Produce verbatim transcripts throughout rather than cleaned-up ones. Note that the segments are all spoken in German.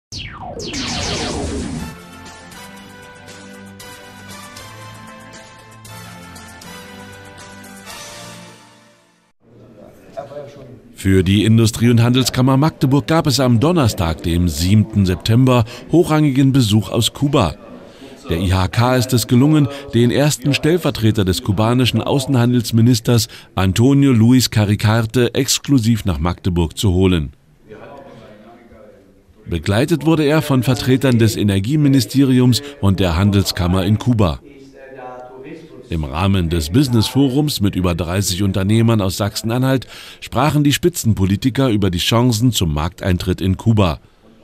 Für die Industrie- und Handelskammer Magdeburg gab es am Donnerstag, dem siebten September, hochrangigen Besuch aus Kuba. Der I H K ist es gelungen, den ersten Stellvertreter des kubanischen Außenhandelsministers Antonio Luis Caricarte exklusiv nach Magdeburg zu holen. Begleitet wurde er von Vertretern des Energieministeriums und der Handelskammer in Kuba. Im Rahmen des Business-Forums mit über dreißig Unternehmern aus Sachsen-Anhalt sprachen die Spitzenpolitiker über die Chancen zum Markteintritt in Kuba.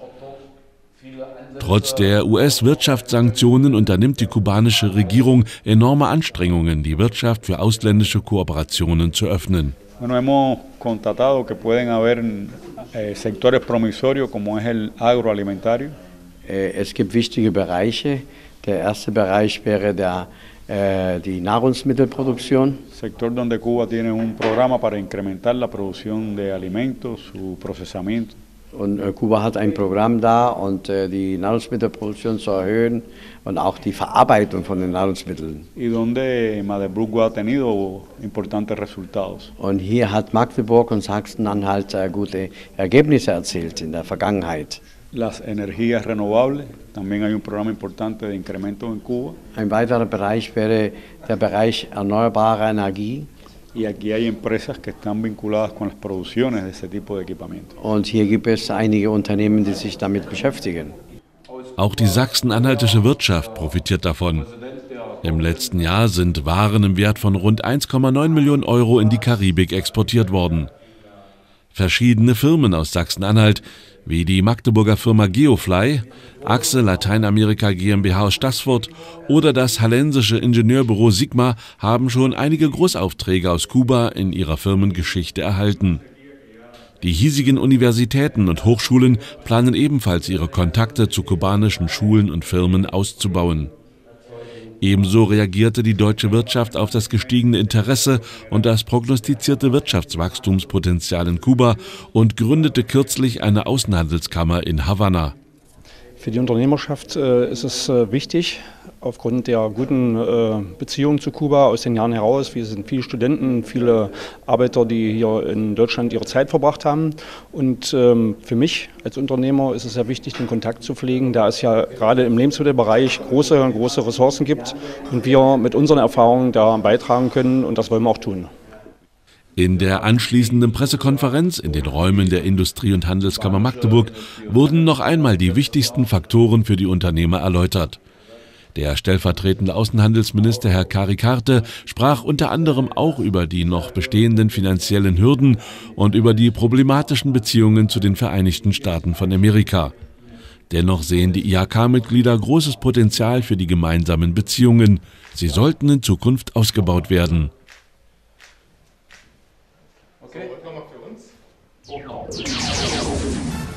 Trotz der U S-Wirtschaftssanktionen unternimmt die kubanische Regierung enorme Anstrengungen, die Wirtschaft für ausländische Kooperationen zu öffnen. Bueno, hemos constatado que pueden haber eh, sectores promisorios, como es el agroalimentario. Es gibt wichtige Bereiche. Der erste Bereich wäre der, äh, die Nahrungsmittelproduktion. Sector donde Cuba tiene un programa para incrementar la producción de alimentos, su procesamiento. Und äh, Kuba hat ein Programm da, und äh, die Nahrungsmittelproduktion zu erhöhen und auch die Verarbeitung von den Nahrungsmitteln. Y donde Magdeburg ha tenido importantes resultados. Und hier hat Magdeburg und Sachsen-Anhalt äh, gute Ergebnisse erzielt in der Vergangenheit. Las energías renovables, también hay un programa importante de incremento en Cuba. Ein weiterer Bereich wäre der Bereich erneuerbare Energie. Y aquí hay empresas que están vinculadas con las producciones de ese tipo de equipamiento. Und hier gibt es einige Unternehmen, die sich damit beschäftigen. Auch die sachsen-anhaltische Wirtschaft profitiert davon. Im letzten Jahr sind Waren im Wert von rund eins Komma neun Millionen Euro in die Karibik exportiert worden. Verschiedene Firmen aus Sachsen-Anhalt, wie die Magdeburger Firma Geofly, Achse Lateinamerika GmbH aus Staßfurt oder das hallensische Ingenieurbüro Sigma, haben schon einige Großaufträge aus Kuba in ihrer Firmengeschichte erhalten. Die hiesigen Universitäten und Hochschulen planen ebenfalls, ihre Kontakte zu kubanischen Schulen und Firmen auszubauen. Ebenso reagierte die deutsche Wirtschaft auf das gestiegene Interesse und das prognostizierte Wirtschaftswachstumspotenzial in Kuba und gründete kürzlich eine Außenhandelskammer in Havanna. Für die Unternehmerschaft äh, ist es äh, wichtig, aufgrund der guten äh, Beziehungen zu Kuba aus den Jahren heraus. Wir sind viele Studenten, viele Arbeiter, die hier in Deutschland ihre Zeit verbracht haben. Und ähm, für mich als Unternehmer ist es sehr wichtig, den Kontakt zu pflegen, da es ja gerade im Lebensmittelbereich große, große Ressourcen gibt und wir mit unseren Erfahrungen da beitragen können, und das wollen wir auch tun. In der anschließenden Pressekonferenz in den Räumen der Industrie- und Handelskammer Magdeburg wurden noch einmal die wichtigsten Faktoren für die Unternehmer erläutert. Der stellvertretende Außenhandelsminister Herr Caricarte sprach unter anderem auch über die noch bestehenden finanziellen Hürden und über die problematischen Beziehungen zu den Vereinigten Staaten von Amerika. Dennoch sehen die I H K-Mitglieder großes Potenzial für die gemeinsamen Beziehungen. Sie sollten in Zukunft ausgebaut werden. Okay, nochmal für uns.